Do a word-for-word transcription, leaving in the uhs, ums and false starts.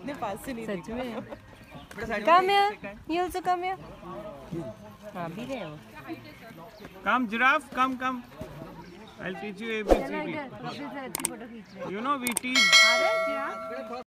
इतने पास से नहीं सच में। Come here. You also come here. हाँ भी रहे हो। Come giraffe, come come. I'll teach you A B C D. Photo खींच रहे। You know we teach. अरे जिराफ